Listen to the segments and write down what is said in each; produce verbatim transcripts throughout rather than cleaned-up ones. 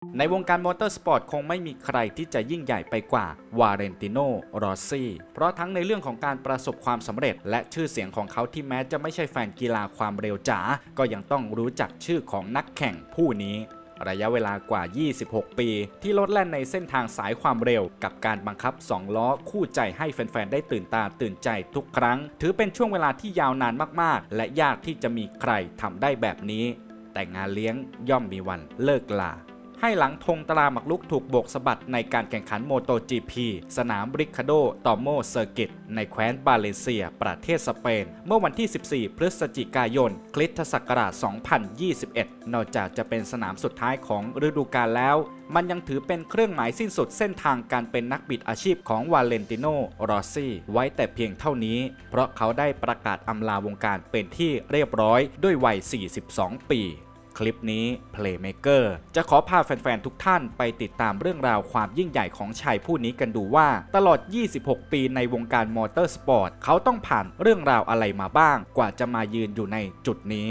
ในวงการมอเตอร์สปอร์ตคงไม่มีใครที่จะยิ่งใหญ่ไปกว่าวาเลนติโน รอสซี่เพราะทั้งในเรื่องของการประสบความสำเร็จและชื่อเสียงของเขาที่แม้จะไม่ใช่แฟนกีฬาความเร็วจ๋าก็ยังต้องรู้จักชื่อของนักแข่งผู้นี้ระยะเวลากว่ายี่สิบหกปีที่โลดแล่นในเส้นทางสายความเร็วกับการบังคับสองล้อคู่ใจให้แฟนๆได้ตื่นตาตื่นใจทุกครั้งถือเป็นช่วงเวลาที่ยาวนานมากๆและยากที่จะมีใครทำได้แบบนี้แต่งานเลี้ยงย่อมมีวันเลิกลาให้หลังธงตราหมักลุกถูกโบกสะบัดในการแข่งขันโมโต จี พี สนามริคาโด ตอโม เซอร์กิตในแคว้นบาเลนเซียประเทศสเปนเมื่อวันที่สิบสี่พฤศจิกายนคริสตศักราชสองพันยี่สิบเอ็ดนอกจากจะเป็นสนามสุดท้ายของฤดูกาลแล้วมันยังถือเป็นเครื่องหมายสิ้นสุดเส้นทางการเป็นนักบิดอาชีพของวาเลนติโน รอสซี่ไว้แต่เพียงเท่านี้เพราะเขาได้ประกาศอำลาวงการเป็นที่เรียบร้อยด้วยวัยสี่สิบสองปีคลิปนี้ Playmaker จะขอพาแฟนๆทุกท่านไปติดตามเรื่องราวความยิ่งใหญ่ของชายผู้นี้กันดูว่าตลอดยี่สิบหกปีในวงการมอเตอร์สปอร์ตเขาต้องผ่านเรื่องราวอะไรมาบ้างกว่าจะมายืนอยู่ในจุดนี้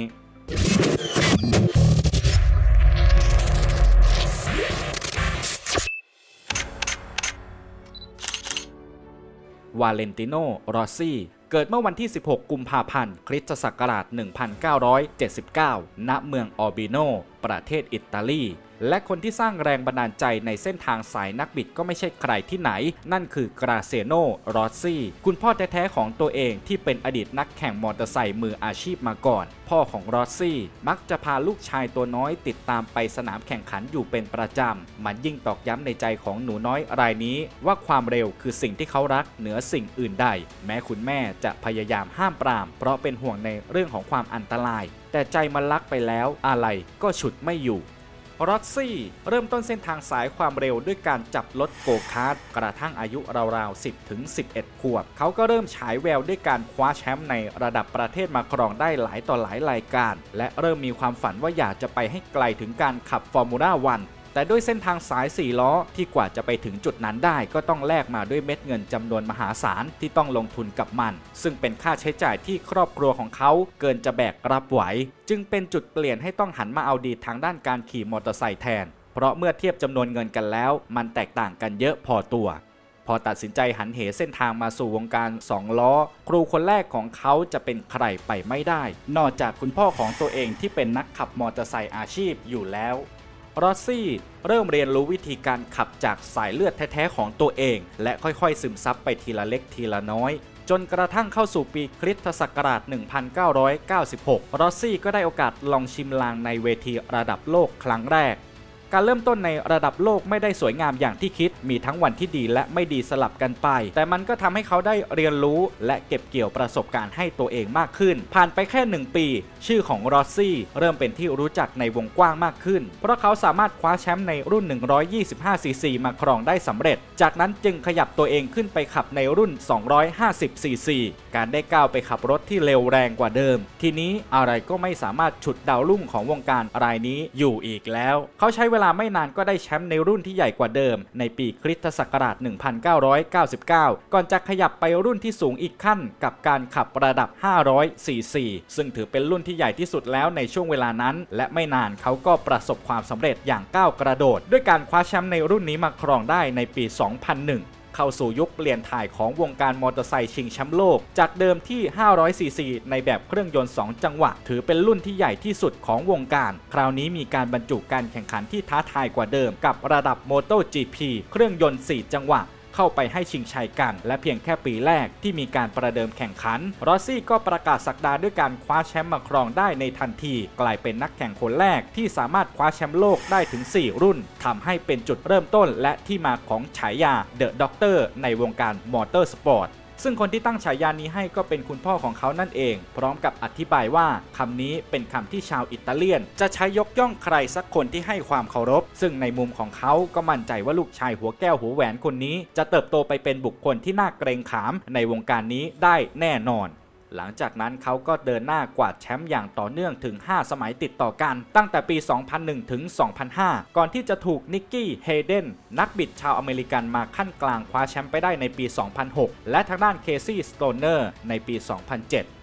วาเลนติโน รอสซี่เกิดเมื่อวันที่สิบหกกุมภาพันธ์คริสตศักราชหนึ่งพันเก้าร้อยเจ็ดสิบเก้าณเมืองออร์บิโนประเทศอิตาลีและคนที่สร้างแรงบันดาลใจในเส้นทางสายนักบิดก็ไม่ใช่ใครที่ไหนนั่นคือกราเซโน รอสซี่คุณพ่อแท้ๆของตัวเองที่เป็นอดีตนักแข่งมอเตอร์ไซค์มืออาชีพมาก่อนพ่อของรอสซี่มักจะพาลูกชายตัวน้อยติดตามไปสนามแข่งขันอยู่เป็นประจำมันยิ่งตอกย้ำในใจของหนูน้อยรายนี้ว่าความเร็วคือสิ่งที่เขารักเหนือสิ่งอื่นใดแม้คุณแม่จะพยายามห้ามปรามเพราะเป็นห่วงในเรื่องของความอันตรายแต่ใจมันรักไปแล้วอะไรก็ฉุดไม่อยู่รอสซี่เริ่มต้นเส้นทางสายความเร็วด้วยการจับรถโกคาร์ทกระทั่งอายุราวๆ สิบถึงสิบเอ็ด ขวบเขาก็เริ่มฉายแววด้วยการคว้าแชมป์ในระดับประเทศมาครองได้หลายต่อหลายรายการและเริ่มมีความฝันว่าอยากจะไปให้ไกลถึงการขับฟอร์มูล่าวันแต่ด้วยเส้นทางสายสี่ล้อที่กว่าจะไปถึงจุดนั้นได้ก็ต้องแลกมาด้วยเม็ดเงินจำนวนมหาศาลที่ต้องลงทุนกับมันซึ่งเป็นค่าใช้จ่ายที่ครอบครัวของเขาเกินจะแบกรับไหวจึงเป็นจุดเปลี่ยนให้ต้องหันมาเอาดีทางด้านการขี่มอเตอร์ไซค์แทนเพราะเมื่อเทียบจำนวนเงินกันแล้วมันแตกต่างกันเยอะพอตัวพอตัดสินใจหันเหเส้นทางมาสู่วงการสองล้อครูคนแรกของเขาจะเป็นใครไปไม่ได้นอกจากคุณพ่อของตัวเองที่เป็นนักขับมอเตอร์ไซค์อาชีพอยู่แล้วรอสซี่เริ่มเรียนรู้วิธีการขับจากสายเลือดแท้ๆของตัวเองและค่อยๆซึมซับไปทีละเล็กทีละน้อยจนกระทั่งเข้าสู่ปีคริสตศักราชหนึ่งพันเก้าร้อยเก้าสิบหกรอสซี่ก็ได้โอกาสลองชิมลางในเวทีระดับโลกครั้งแรกการเริ่มต้นในระดับโลกไม่ได้สวยงามอย่างที่คิดมีทั้งวันที่ดีและไม่ดีสลับกันไปแต่มันก็ทำให้เขาได้เรียนรู้และเก็บเกี่ยวประสบการณ์ให้ตัวเองมากขึ้นผ่านไปแค่หนึ่งปีชื่อของรอสซี่เริ่มเป็นที่รู้จักในวงกว้างมากขึ้นเพราะเขาสามารถคว้าแชมป์ในรุ่นหนึ่งร้อยยี่สิบห้าซีซีมาครองได้สำเร็จจากนั้นจึงขยับตัวเองขึ้นไปขับในรุ่นสองร้อยห้าสิบซีซีการได้ก้าวไปขับรถที่เร็วแรงกว่าเดิมทีนี้อะไรก็ไม่สามารถฉุดดาวรุ่งของวงการรายนี้อยู่อีกแล้วเขาใช้เวลาไม่นานก็ได้แชมป์ในรุ่นที่ใหญ่กว่าเดิมในปีคริสตศักราชหนึ่งพันเก้าร้อยเก้าสิบเก้าก่อนจะขยับไปรุ่นที่สูงอีกขั้นกับการขับระดับห้าร้อยซีซีซึ่งถือเป็นรุ่นที่ใหญ่ที่สุดแล้วในช่วงเวลานั้นและไม่นานเขาก็ประสบความสำเร็จอย่างก้าวกระโดดด้วยการคว้าแชมป์ในรุ่นนี้มาครองได้ในปี สองพันหนึ่งเข้าสู่ยุคเปลี่ยนถ่ายของวงการมอเตอร์ไซค์ชิงแชมป์โลกจากเดิมที่ห้าร้อยซีซีในแบบเครื่องยนต์สองจังหวะถือเป็นรุ่นที่ใหญ่ที่สุดของวงการคราวนี้มีการบรรจุการแข่งขันที่ท้าทายกว่าเดิมกับระดับ โมโต จี พี เครื่องยนต์สี่จังหวะเข้าไปให้ชิงชัยกันและเพียงแค่ปีแรกที่มีการประเดิมแข่งขันรอสซี่ก็ประกาศศักดาด้วยการคว้าแชมป์มาครองได้ในทันทีกลายเป็นนักแข่งคนแรกที่สามารถคว้าแชมป์โลกได้ถึงสี่รุ่นทำให้เป็นจุดเริ่มต้นและที่มาของฉายาเดอะด็อกเตอร์ในวงการมอเตอร์สปอร์ตซึ่งคนที่ตั้งฉายานี้ให้ก็เป็นคุณพ่อของเขานั่นเองพร้อมกับอธิบายว่าคำนี้เป็นคำที่ชาวอิตาเลียนจะใช้ยกย่องใครสักคนที่ให้ความเคารพซึ่งในมุมของเขาก็มั่นใจว่าลูกชายหัวแก้วหัวแหวนคนนี้จะเติบโตไปเป็นบุคคลที่น่าเกรงขามในวงการนี้ได้แน่นอนหลังจากนั้นเขาก็เดินหน้ากวาดแชมป์อย่างต่อเนื่องถึงห้าสมัยติดต่อกันตั้งแต่ปี สองพันหนึ่ง ถึง สองพันห้า ก่อนที่จะถูกนิกกี้เฮเดนนักบิดชาวอเมริกันมาขั้นกลางคว้าแชมป์ไปได้ในปี สองพันหก และทางด้านเคซี่สโตเนอร์ในปี สองพันเจ็ด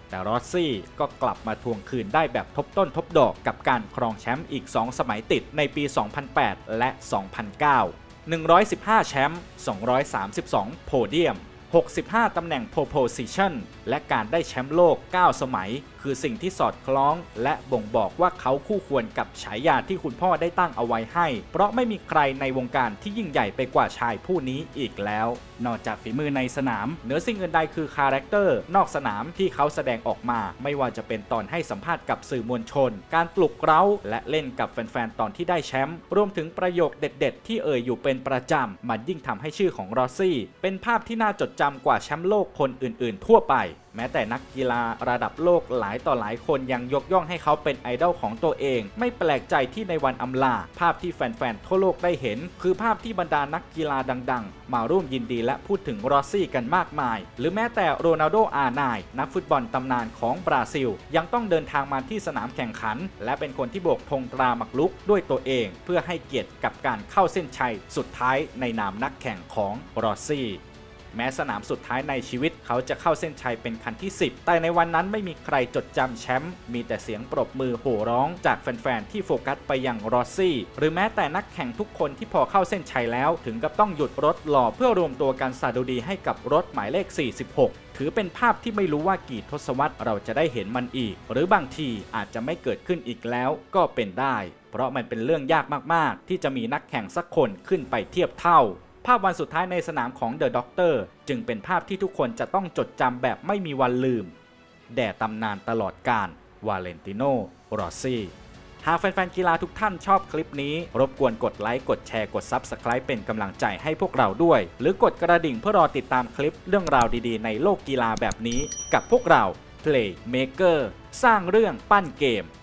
แต่รอสซี่ก็กลับมาทวงคืนได้แบบทบต้นทบดอกกับการครองแชมป์อีกสองสมัยติดในปี สองพันแปด และ สองพันเก้า หนึ่งร้อยสิบห้า แชมป์ สองร้อยสามสิบสอง โพเดียม หกสิบห้า ตำแหน่ง Pole Position และการได้แชมป์โลก เก้า สมัยคือสิ่งที่สอดคล้องและบ่งบอกว่าเขาคู่ควรกับฉายาที่คุณพ่อได้ตั้งเอาไว้ให้เพราะไม่มีใครในวงการที่ยิ่งใหญ่ไปกว่าชายผู้นี้อีกแล้วนอกจากฝีมือในสนามเหนือสิ่งอื่นใดคือคาแรคเตอร์นอกสนามที่เขาแสดงออกมาไม่ว่าจะเป็นตอนให้สัมภาษณ์กับสื่อมวลชนการปลุกเร้าและเล่นกับแฟนๆตอนที่ได้แชมป์รวมถึงประโยคเด็ดๆที่เอ่ยอยู่เป็นประจำมันยิ่งทำให้ชื่อของรอสซี่เป็นภาพที่น่าจดจำกว่าแชมป์โลกคนอื่นๆทั่วไปแม้แต่นักกีฬาระดับโลกหลายต่อหลายคนยังยกย่องให้เขาเป็นไอดอลของตัวเองไม่แปลกใจที่ในวันอำลาภาพที่แฟนๆทั่วโลกได้เห็นคือภาพที่บรรดานักกีฬาดังๆมาร่วมยินดีและพูดถึงรอสซี่กันมากมายหรือแม้แต่โรนัลโด อาร์ ไนน์ นักฟุตบอลตำนานของบราซิลยังต้องเดินทางมาที่สนามแข่งขันและเป็นคนที่โบกธงตราหมากรุกด้วยตัวเองเพื่อให้เกียรติกับการเข้าเส้นชัยสุดท้ายในนามนักแข่งของรอสซี่แม้สนามสุดท้ายในชีวิตเขาจะเข้าเส้นชัยเป็นคันที่สิบแต่ในวันนั้นไม่มีใครจดจำแชมป์มีแต่เสียงปรบมือโห่ร้องจากแฟนๆที่โฟกัสไปยังรอสซี่หรือแม้แต่นักแข่งทุกคนที่พอเข้าเส้นชัยแล้วถึงกับต้องหยุดรถรอเพื่อรวมตัวกันสดุดีให้กับรถหมายเลขสี่สิบหกถือเป็นภาพที่ไม่รู้ว่ากี่ทศวรรษเราจะได้เห็นมันอีกหรือบางทีอาจจะไม่เกิดขึ้นอีกแล้วก็เป็นได้เพราะมันเป็นเรื่องยากมากๆที่จะมีนักแข่งสักคนขึ้นไปเทียบเท่าภาพวันสุดท้ายในสนามของเดอะด็อกเตอร์จึงเป็นภาพที่ทุกคนจะต้องจดจำแบบไม่มีวันลืมแด่ตำนานตลอดกาลวาเลนติโน รอสซี่หากแฟนๆกีฬาทุกท่านชอบคลิปนี้รบกวนกดไลค์กดแชร์กด ซับสไครบ์ เป็นกำลังใจให้พวกเราด้วยหรือกดกระดิ่งเพื่อรอติดตามคลิปเรื่องราวดีๆในโลกกีฬาแบบนี้กับพวกเรา Playmaker สร้างเรื่องปั้นเกม